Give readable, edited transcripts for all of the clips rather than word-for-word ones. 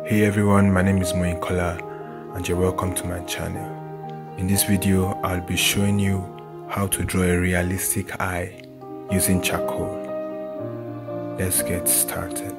Hey everyone, my name is Monte and you're welcome to my channel. In this video, I'll be showing you how to draw a realistic eye using charcoal. Let's get started.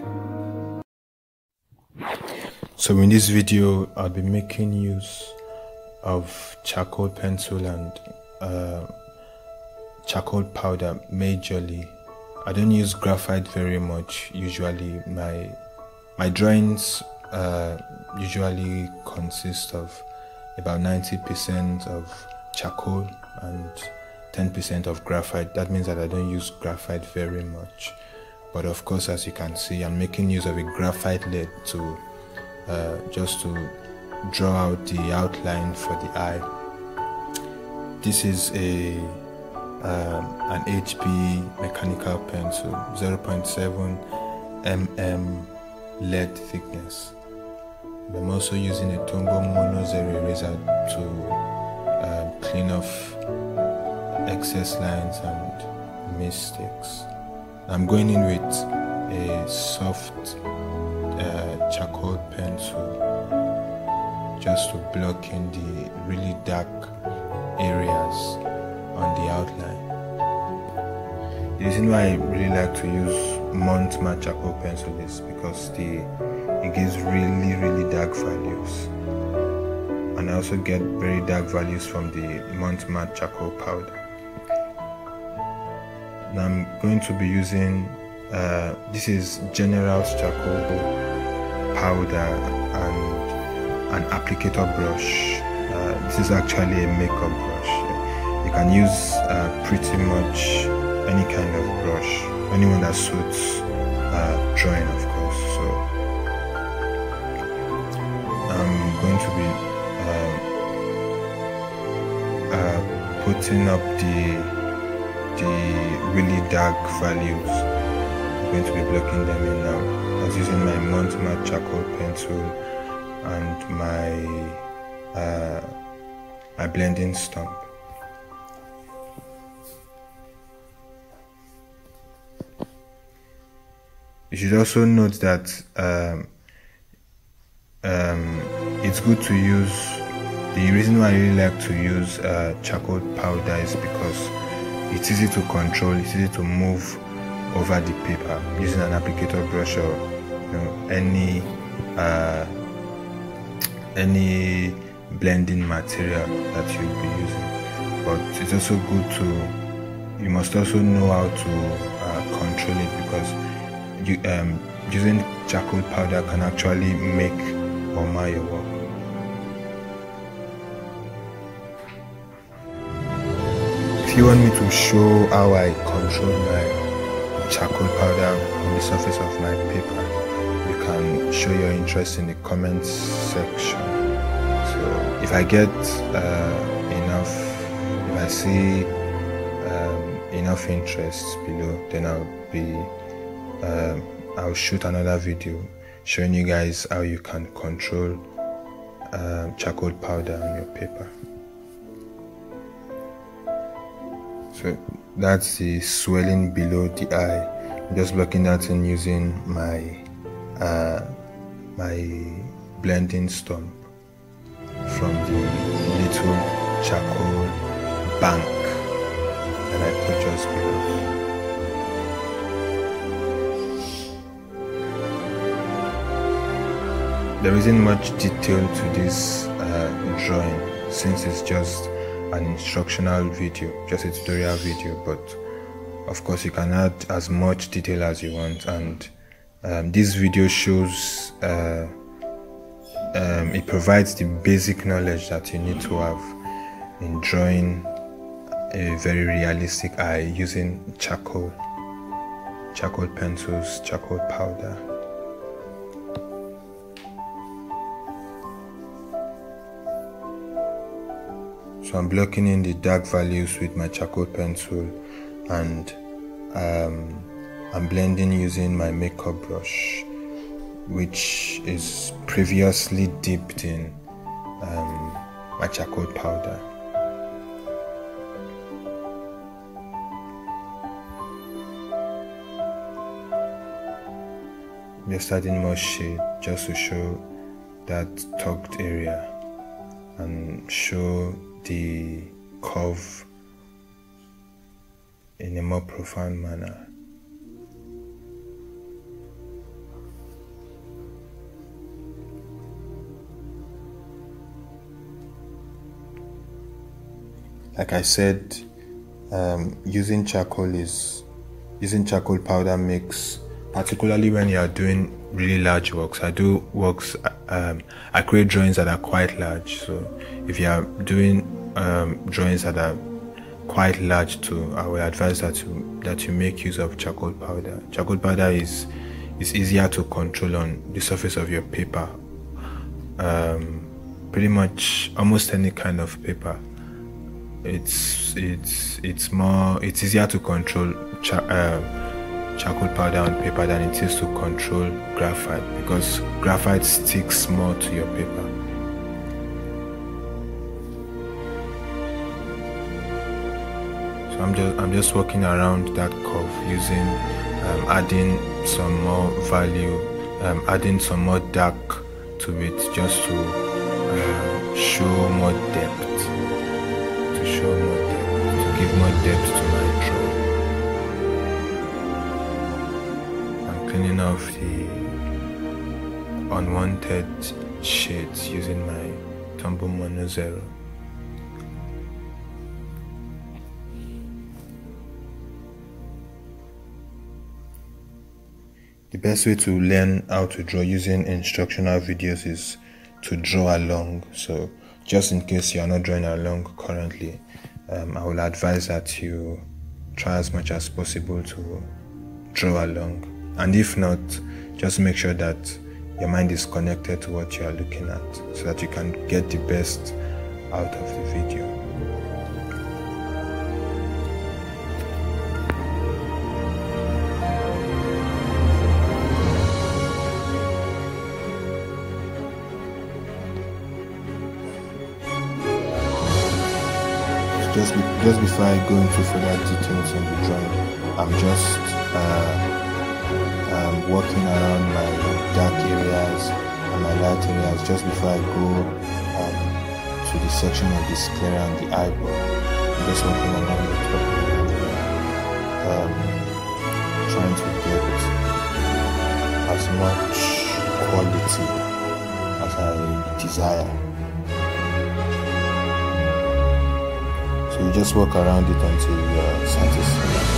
So in this video, I'll be making use of charcoal pencil and charcoal powder majorly. I don't use graphite very much. Usually my drawings usually consist of about 90% of charcoal and 10% of graphite. That means that I don't use graphite very much, but of course, as you can see, I'm making use of a graphite lead to just to draw out the outline for the eye. This is an HB mechanical pencil, 0.7 mm lead thickness. I'm also using a Tombow Mono Zero eraser to clean off excess lines and mistakes. I'm going in with a soft charcoal pencil just to block in the really dark areas on the outline. The reason why I really like to use Monte matte charcoal pencil is because it gives really dark values, and I also get very dark values from the Monte matte charcoal powder. Now I'm going to be using this is General's charcoal powder and an applicator brush. This is actually a makeup brush. You can use pretty much any kind of brush, anyone that suits drawing, of course. So I'm going to be putting up the really dark values. I'm going to be blocking them in now. I was using my Monte matte charcoal pencil and my blending stump. You should also note that it's good to use. The reason why I really like to use charcoal powder is because it's easy to control, it's easy to move over the paper using an applicator brush or any blending material that you'll be using. But it's also good to, you must also know how to control it, because using charcoal powder can actually make or mar your work. If you want me to show how I control my charcoal powder on the surface of my paper, you can show your interest in the comments section. So if I get enough, if I see enough interest below, then I'll shoot another video showing you guys how you can control charcoal powder on your paper. So that's the swelling below the eye. I'm just blocking that in using my blending stump from the little charcoal bank that I put just below. There isn't much detail to this drawing, since it's just an instructional video, just a tutorial video, but of course you can add as much detail as you want. And this video shows, it provides the basic knowledge that you need to have in drawing a very realistic eye using charcoal pencils, charcoal powder. So I'm blocking in the dark values with my charcoal pencil, and I'm blending using my makeup brush, which is previously dipped in my charcoal powder. Just adding more shade just to show that tucked area and show the curve in a more profound manner. Like I said, using charcoal powder makes, particularly when you are doing really large works. I do works, I create drawings that are quite large. So if you are doing drawings that are quite large too, I would advise that you make use of charcoal powder. Charcoal powder is easier to control on the surface of your paper. Pretty much almost any kind of paper. It's easier to control charcoal powder on paper than it is to control graphite, because graphite sticks more to your paper. So I'm just working around that curve using adding some more value, adding some more dark to it, just to show more depth. To give more depth to my drawing. I'm cleaning off the unwanted shades using my Tumble Mono Zero. The best way to learn how to draw using instructional videos is to draw along. So just in case you are not drawing along currently, I will advise that you try as much as possible to draw along, and if not, just make sure that your mind is connected to what you are looking at so that you can get the best out of the video. Just before I go into further details on the drawing, I'm just working around my dark areas and my light areas just before I go to the section of the sclera and the eyeball. I'm just working around the top of trying to get as much quality as I desire. So you just walk around it until you are satisfied.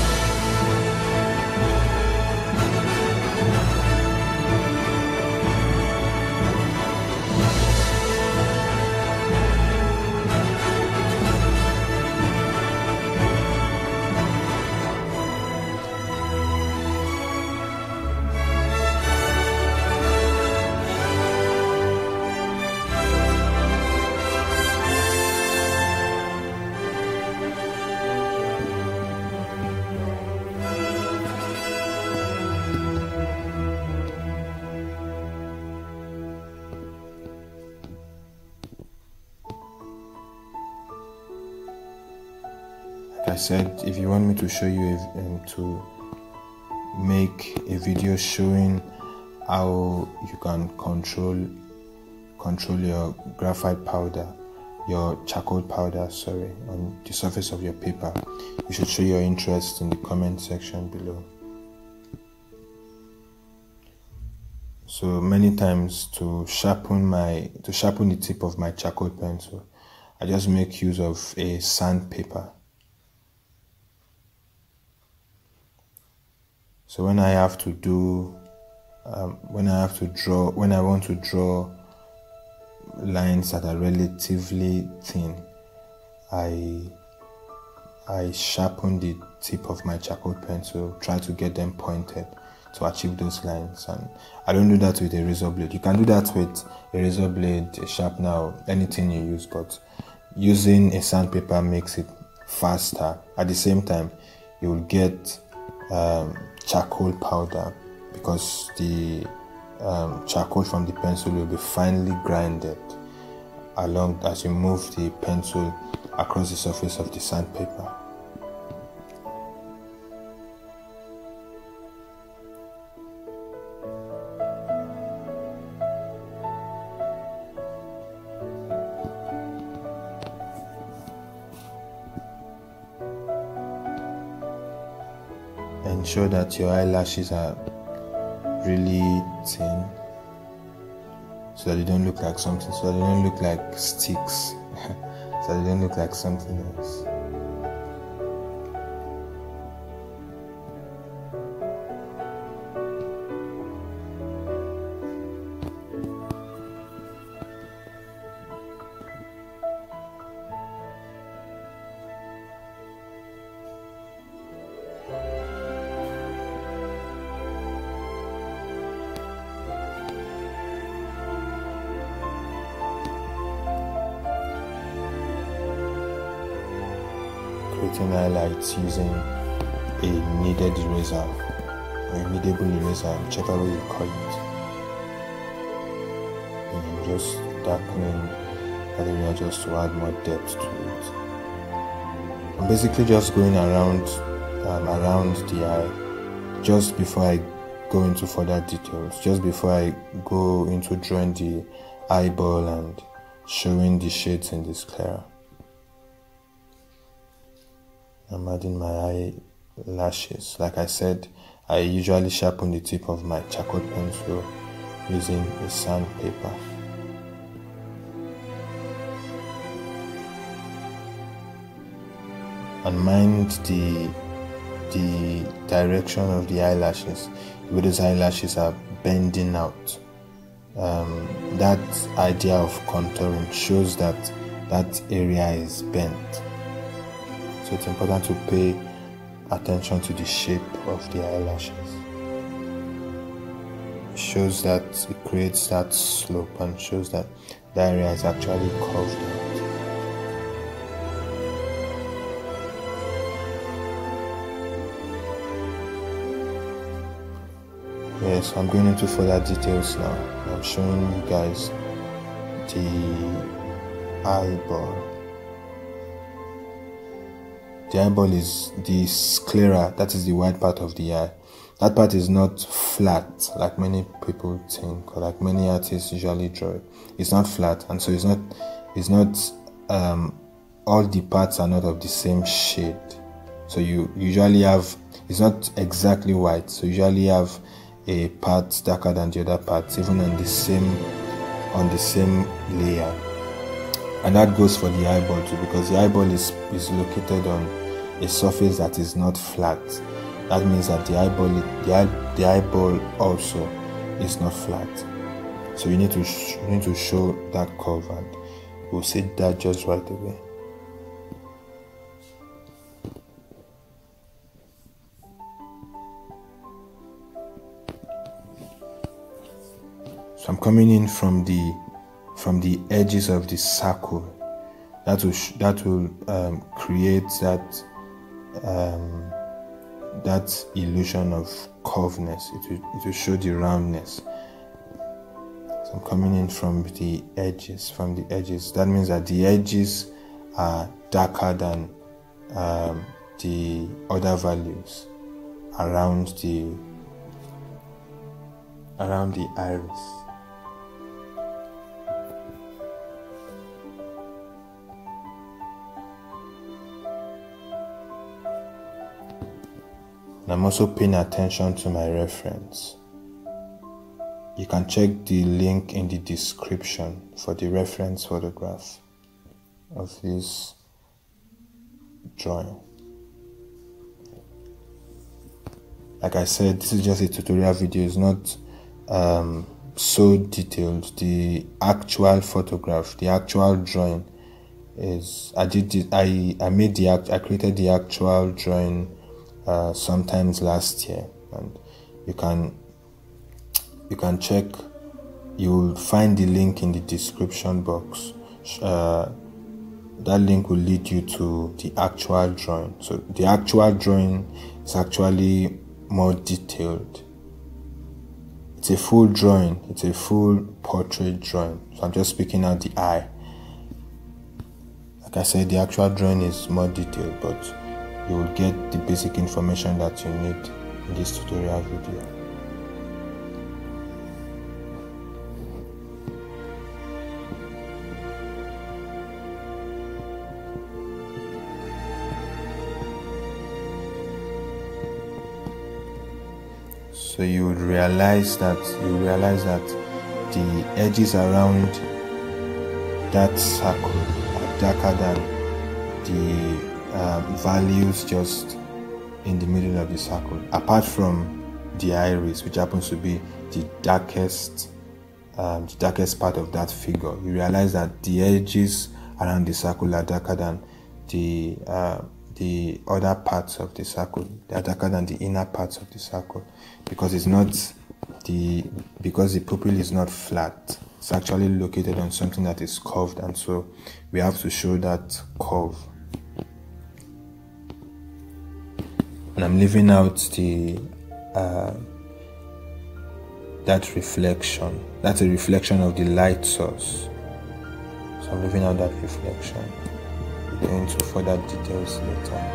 I said, if you want me to show you to make a video showing how you can control your graphite powder, your charcoal powder, on the surface of your paper, you should show your interest in the comment section below. So many times to sharpen the tip of my charcoal pencil, I just make use of a sandpaper. So when I want to draw lines that are relatively thin, I sharpen the tip of my charcoal pencil, try to get them pointed to achieve those lines. And I don't do that with a razor blade. You can do that with a razor blade, a sharpener, anything you use, but using a sandpaper makes it faster. At the same time, you will get charcoal powder, because the charcoal from the pencil will be finely grinded along as you move the pencil across the surface of the sandpaper. ensure that your eyelashes are really thin, so that they don't look like something, so that they don't look like sticks, so that they don't look like something else. Creating highlights using a kneaded eraser or a kneadable eraser, whichever way you call it, and just darkening that area just to add more depth to it. I'm basically just going around the eye just before I go into further details, just before I go into drawing the eyeball and showing the shades in this clearer. I'm adding my eyelashes. Like I said, I usually sharpen the tip of my charcoal pencil using a sandpaper. And mind the direction of the eyelashes. Where those eyelashes are bending out. That idea of contouring shows that that area is bent. So it's important to pay attention to the shape of the eyelashes. It shows that it creates that slope and shows that the area is actually curved out. Yes, I'm going into further details now. I'm showing you guys the eyeball. The eyeball is the sclera, that is the white part of the eye. That part is not flat like many people think, or like many artists usually draw it. It's not flat, and so it's not all the parts are not of the same shade. So you usually have, it's not exactly white, so you usually have a part darker than the other parts, even on the same layer. And that goes for the eyeball too, because the eyeball is located on a surface that is not flat. That means that the eyeball also is not flat. So you need to show that curve, and we'll see that just right away. So I'm coming in from the edges of the circle. That will create that illusion of curvedness. It will show the roundness. So I'm coming in from the edges. That means that the edges are darker than the other values around the iris. I'm also paying attention to my reference. You can check the link in the description for the reference photograph of this drawing. Like I said, this is just a tutorial video. It's not so detailed. The actual photograph, the actual drawing is I created the actual drawing sometimes last year, and you can check. You'll find the link in the description box. That link will lead you to the actual drawing. So the actual drawing is actually more detailed. It's a full drawing. It's a full portrait drawing. So I'm just picking out the eye. Like I said, the actual drawing is more detailed, but you will get the basic information that you need in this tutorial video. So you would realize that the edges around that circle are darker than the values just in the middle of the circle, apart from the iris, which happens to be the darkest part of that figure. You realize that the edges around the circle are darker than the other parts of the circle. They are darker than the inner parts of the circle, because the pupil is not flat. It's actually located on something that is curved, and so we have to show that curve. And I'm leaving out that reflection. That's a reflection of the light source. So I'm leaving out that reflection. We'll go into further details later.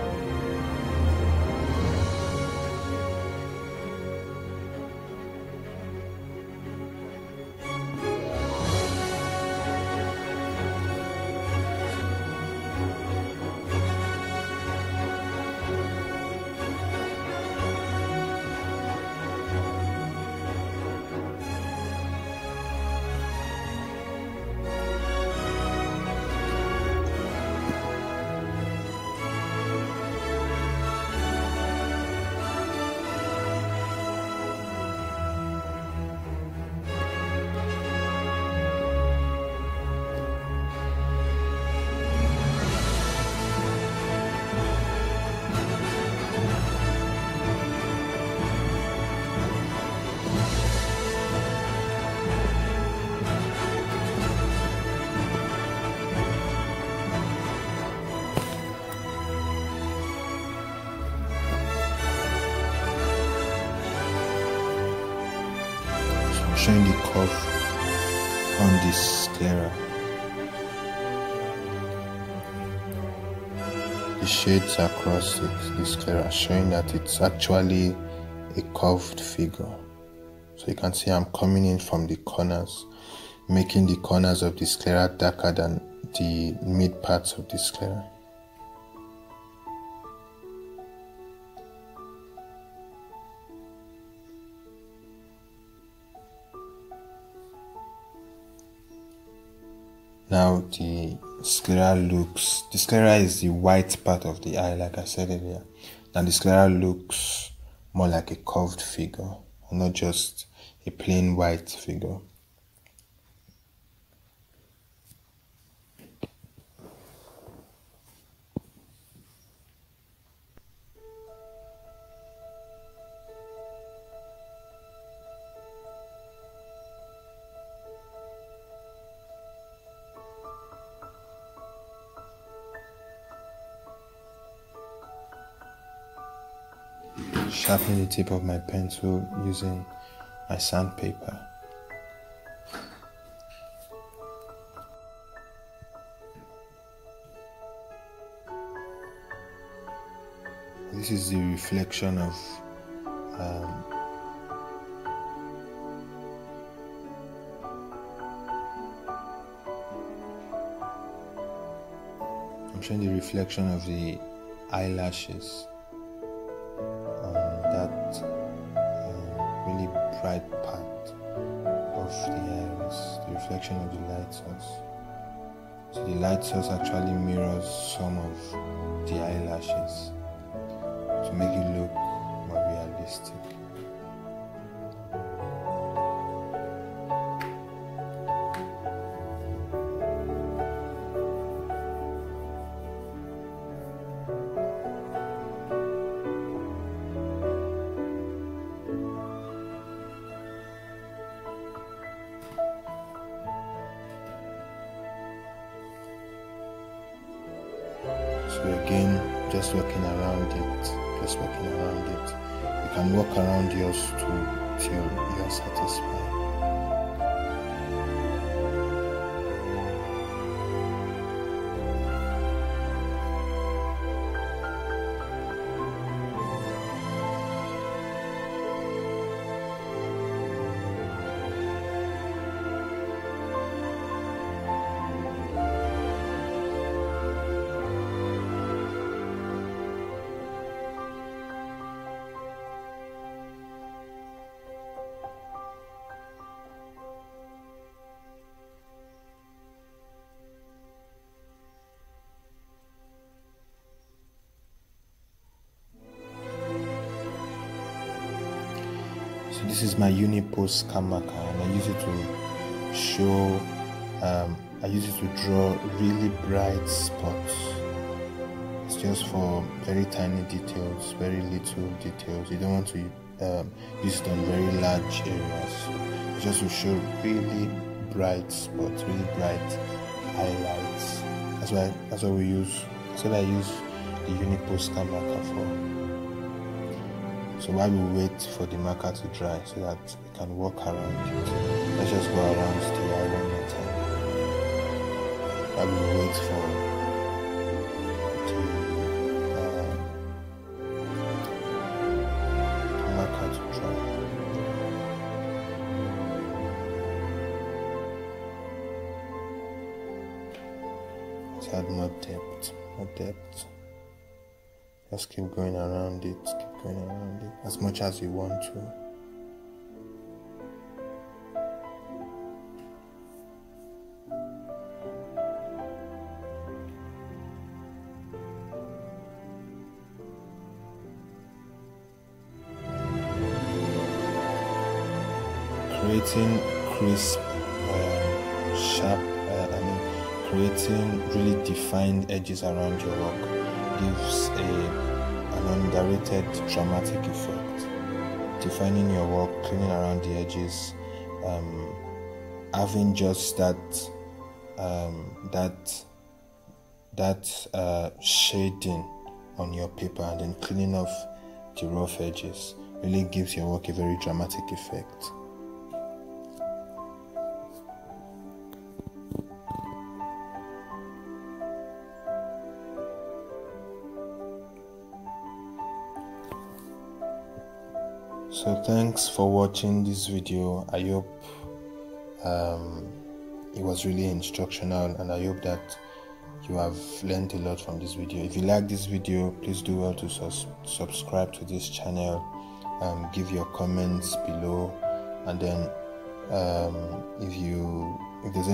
Showing the curve on this sclera. The shades across the sclera, showing that it's actually a curved figure. So you can see I'm coming in from the corners, making the corners of the sclera darker than the mid parts of the sclera. Now the sclera is the white part of the eye, like I said earlier. Now the sclera looks more like a curved figure, not just a plain white figure. Sharpening the tip of my pencil using my sandpaper. This is the reflection of I'm showing the reflection of the eyelashes that really bright part of the iris, the reflection of the light source. So the light source actually mirrors some of the eyelashes to make it look more realistic. So again, just working around it. You can walk around yours too till you are satisfied. So this is my Unipost cam marker, and I use it to show, I use it to draw really bright spots. It's just for very tiny details, very little details. You don't want to use it on very large areas. It's just to show really bright spots, really bright highlights. That's what we use. That's what I use the Unipost cam marker for. So while we wait for the marker to dry so that we can walk around it, let's just go around the eye one more time. While we wait for the marker to dry. Let's add more depth, more depth. Just keep going around it, keep going around it as much as you want to. Creating crisp, sharp, creating really defined edges around your work gives an underrated dramatic effect. Defining your work, cleaning around the edges, having just that shading on your paper, and then cleaning off the rough edges really gives your work a very dramatic effect. So thanks for watching this video. I hope it was really instructional, and I hope that you have learned a lot from this video. If you like this video, please do well to subscribe to this channel, give your comments below, and then if there's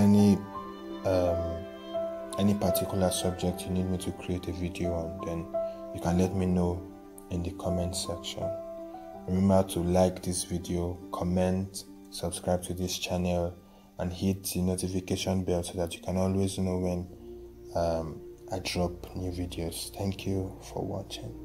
any particular subject you need me to create a video on, then you can let me know in the comment section. Remember to like this video, comment, subscribe to this channel, and hit the notification bell so that you can always know when I drop new videos. Thank you for watching.